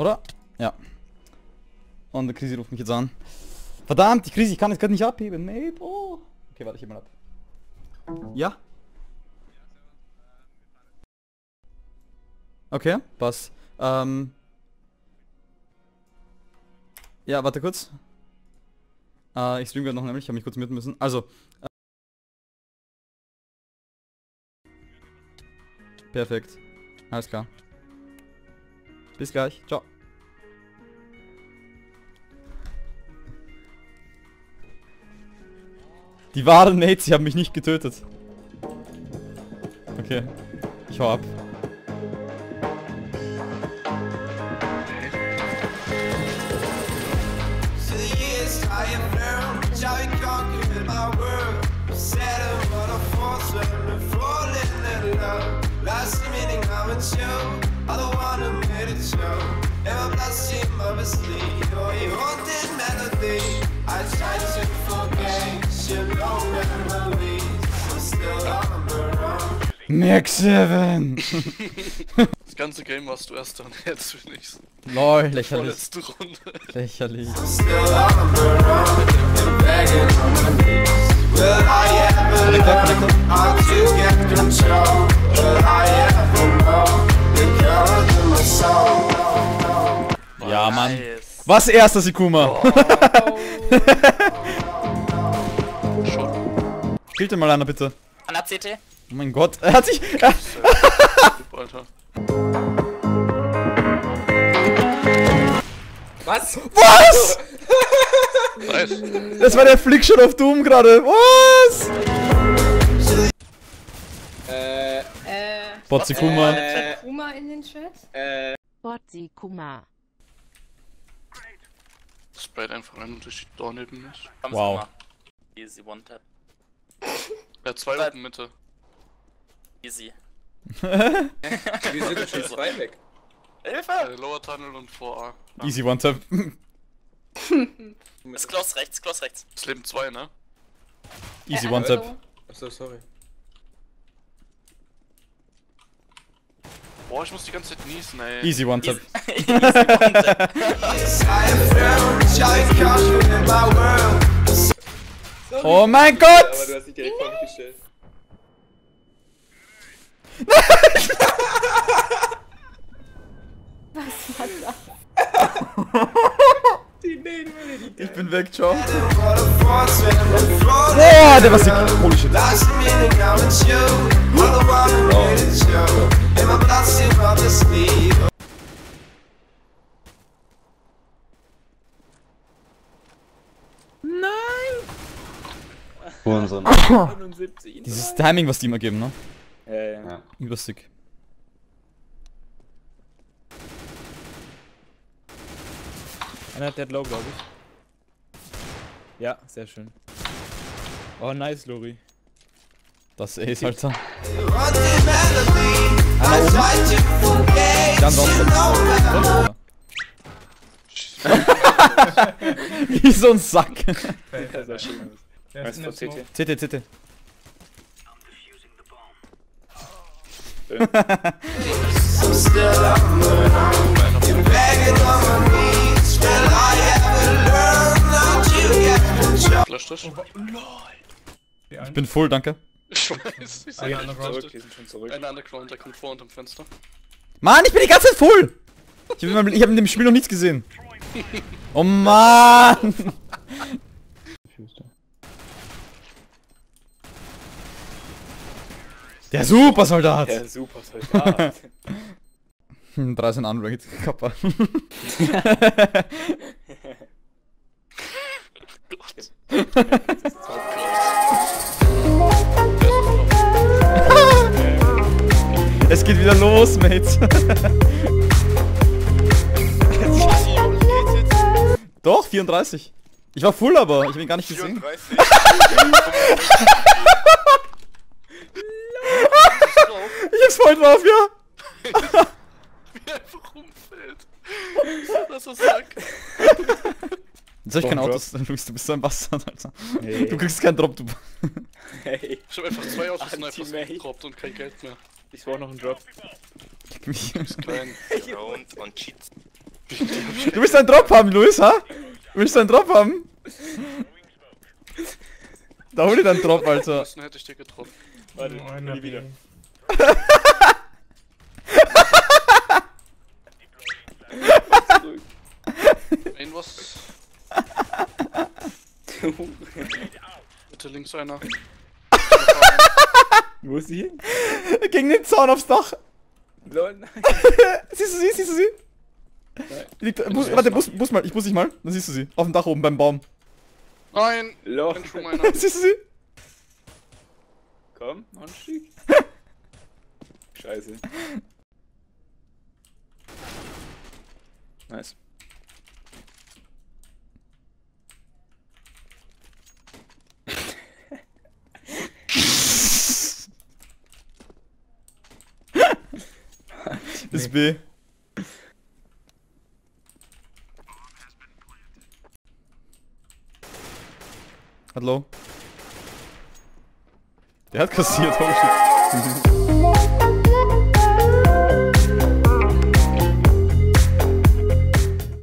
Oder? Ja. Und der Krisi ruft mich jetzt an. Verdammt, die Krisi, ich kann es gerade nicht abheben. Mate, oh. Okay, warte, ich heb mal ab. Ja? Okay, passt. Ja, warte kurz. Ich stream gerade noch nämlich, ich habe mich kurz muten müssen. Also. Perfekt. Alles klar. Bis gleich. Ciao. Die wahren Mates, sie haben mich nicht getötet. Okay. Ich hau ab. Max 7! Das ganze Game warst du erst und jetzt bin ich's. Lol, lächerlich. Vorletzte Runde. Lächerlich. Ja, Mann. Nice. Was erster Sikuma? Killt mal einer bitte. An der CT. Oh mein Gott, er hat sich... Alter. Was? Was? Nice. Das war der Flickshot auf Doom gerade. Was? Bot Sikuma. Kuma in den Chat? Botsikuma. Sprayt einfach rein und durch die Door neben mich. Wow. Easy One Tap. Er hat zwei oben Mitte. Easy. Wir sind schon zwei weg. Hilfe! Lower Tunnel und 4A. Easy One Tap. Ist close rechts, close rechts. Es leben zwei, ne? Easy One Tap. Achso, sorry. Boah, ich muss die ganze Zeit niesen, ey. Easy One Tap. Easy One Tap. Oh mein Gott! Aber du hast dich direkt vor mich gestellt. Was war das? Ich bin weg, ciao. Boah, der war sick. Holy shit. Unseren. 79. Dieses Timing, was die immer geben, ne? Ja. Übersick. Einer hat Dead Low, glaube ich. Ja, sehr schön. Oh, nice, Lori. Das ist Ace, Alter. Wie so ein Sack. Sehr schön. Was ist CT? CT, CT. Flash durch. Ich bin full, danke. Ich weiß, ich seh Zurück, die sind schon zurück. Einer Underground, der kommt vor unterm Fenster. Mann, ich bin die ganze Zeit full! Ich hab in dem Spiel noch nichts gesehen. Oh Mann! Der Supersoldat! Der Supersoldat. 3 sind unranked, Kappa. Es geht wieder los, Mates. Doch, 34. Ich war full, aber ich hab ihn gar nicht gesehen. 34. Ich hab's voll drauf, ja. Wie er einfach rumfällt. Das ist Sack. Jetzt hab ich kein Autos, Luis, du bist so ein Bastard, Alter. Hey. Du kriegst keinen Drop, du. Hey. Ich hab einfach 2 Autos und einfach Anti-Mate. gedroppt und kein Geld mehr. Ich brauch noch einen Drop. Kick mich. Klein. Round und Cheats. Du willst einen Drop haben, Luis, ha? Du willst einen Drop haben? Da hol dir deinen Drop, Alter. Das hätte ich dir getroffen. Warte, nie wieder. Ein was? Bitte links einer. Wo ist sie hin? Gegen den Zaun aufs Dach. Lol, nein. Siehst du sie? Siehst du sie? Liegt, warte, bus mal, ich bus dich mal. Dann siehst du sie. Auf dem Dach oben beim Baum. Nein! Lol. Ein Schuh meiner. Siehst du sie? Komm, Anstieg. Scheiße. Nice. Ist B. Hat low. Der hat kassiert, oh shit.